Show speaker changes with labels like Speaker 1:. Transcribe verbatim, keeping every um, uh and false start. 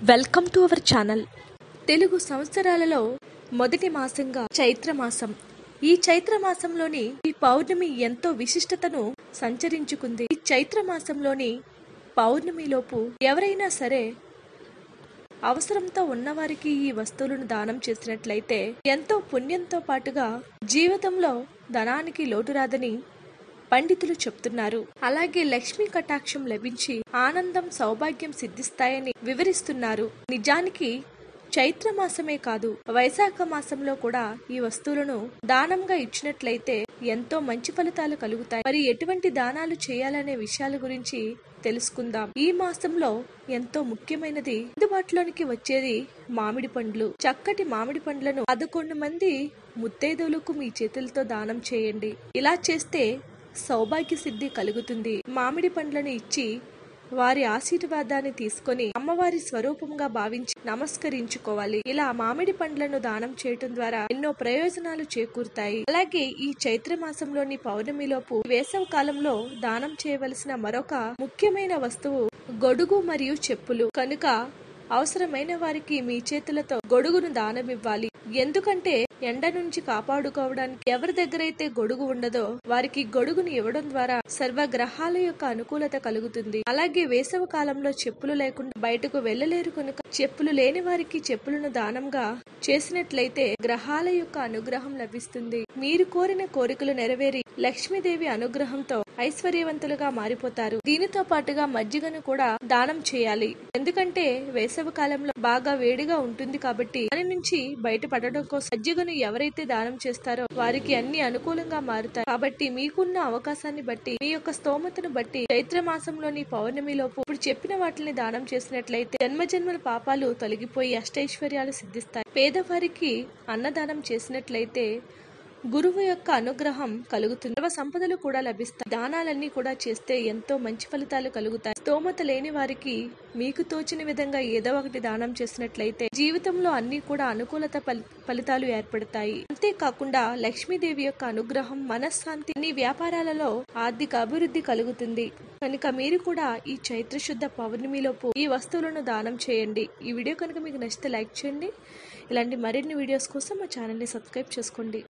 Speaker 1: Welcome to our channel. Telugu సంవత్సరాలలో మొదటి మాసంగా చైత్ర మాసం. ఈ చైత్ర మాసంలోని ఈ పౌర్ణమి ఎంతో విశిష్టతను సంచరించుకుంది. ఈ చైత్ర మాసంలోని పౌర్ణమిలోపు ఎవరైనా సరే అవసరంతో ఉన్నవారికి ఈ వస్తువులను దానం చేసినట్లయితే ఎంతో పుణ్యంతో పాటుగా జీవితంలో ధనానికి లోటు రాదని పండితులు చెప్తున్నారు. అలాగే లక్ష్మీ కటాక్షం లభించి ఆనందం సౌభాగ్యం సిద్ధిస్తాయని వివరిస్తున్నారు. నిజానికి చైత్ర మాసమే కాదు, వైశాఖ మాసంలో కూడా ఈ వస్తువులను దానంగా ఇచ్చినట్లయితే ఎంతో మంచి ఫలితాలు కలుగుతాయి. మరి ఎటువంటి దానాలు చేయాలనే విషయాల గురించి తెలుసుకుందాం. ఈ మాసంలో ఎంతో ముఖ్యమైనది అందుబాటులోనికి వచ్చేది మామిడి పండ్లు. చక్కటి మామిడి పండ్లను పదకొండు మంది ముత్తైదువులకు మీ చేతులతో దానం చేయండి. ఇలా చేస్తే సౌభాగ్య సిద్ధి కలుగుతుంది. మామిడి పండ్లను ఇచ్చి వారి ఆశీర్వాదాన్ని తీసుకొని అమ్మవారి స్వరూపంగా భావించి నమస్కరించుకోవాలి. ఇలా మామిడి పండ్లను దానం చేయటం ద్వారా ఎన్నో ప్రయోజనాలు చేకూరుతాయి. అలాగే ఈ చైత్ర మాసంలోని పౌర్ణమిలోపు వేసవి కాలంలో దానం చేయవలసిన మరొక ముఖ్యమైన వస్తువు గొడుగు మరియు చెప్పులు. కనుక అవసరమైన వారికి మీ చేతులతో గొడుగును దానమివ్వాలి. ఎందుకంటే ఎండ నుంచి కాపాడుకోవడానికి ఎవరి దగ్గర అయితే గొడుగు ఉండదో వారికి గొడుగును ఇవ్వడం ద్వారా సర్వగ్రహాల యొక్క అనుకూలత కలుగుతుంది. అలాగే వేసవి కాలంలో చెప్పులు లేకుండా బయటకు వెళ్ళలేరు కనుక చెప్పులు లేని వారికి చెప్పులను దానంగా చేసినట్లయితే గ్రహాల యొక్క అనుగ్రహం లభిస్తుంది. మీరు కోరిన కోరికలు నెరవేరి లక్ష్మీదేవి అనుగ్రహంతో ఐశ్వర్యవంతులుగా మారిపోతారు. దీనితో పాటుగా మజ్జిగను కూడా దానం చేయాలి. ఎందుకంటే వేసవి కాలంలో బాగా వేడిగా ఉంటుంది కాబట్టి దాని నుంచి బయటపడడం కోసం మజ్జిగను ఎవరైతే దానం చేస్తారో వారికి అన్ని అనుకూలంగా మారుతాయి. కాబట్టి మీకున్న అవకాశాన్ని బట్టి మీ యొక్క స్తోమతను బట్టి చైత్ర మాసంలోని పౌర్ణమిలోపు ఇప్పుడు చెప్పిన వాటిని దానం చేసినట్లయితే జన్మ జన్మల పాపాలు తొలగిపోయి అష్టైశ్వర్యాలు సిద్ధిస్తాయి. పేదవారికి అన్నదానం చేసినట్లయితే గురువు యొక్క అనుగ్రహం కలుగుతుంది. సర్వ సంపదలు కూడా లభిస్తాయి. దానాలన్నీ కూడా చేస్తే ఎంతో మంచి ఫలితాలు కలుగుతాయి. స్తోమత లేని వారికి మీకు తోచిన విధంగా ఏదో ఒకటి దానం చేసినట్లయితే జీవితంలో అన్ని కూడా అనుకూలత ఫలితాలు ఏర్పడతాయి. అంతేకాకుండా లక్ష్మీదేవి యొక్క అనుగ్రహం, మనశ్శాంతి, అన్ని వ్యాపారాలలో ఆర్థిక అభివృద్ధి కలుగుతుంది. కనుక మీరు కూడా ఈ చైత్ర శుద్ధ పౌర్ణమిలోపు ఈ వస్తువులను దానం చేయండి. ఈ వీడియో కనుక మీకు నచ్చితే లైక్ చేయండి. ఇలాంటి మరిన్ని వీడియోస్ కోసం మా ఛానల్ని సబ్స్క్రైబ్ చేసుకోండి.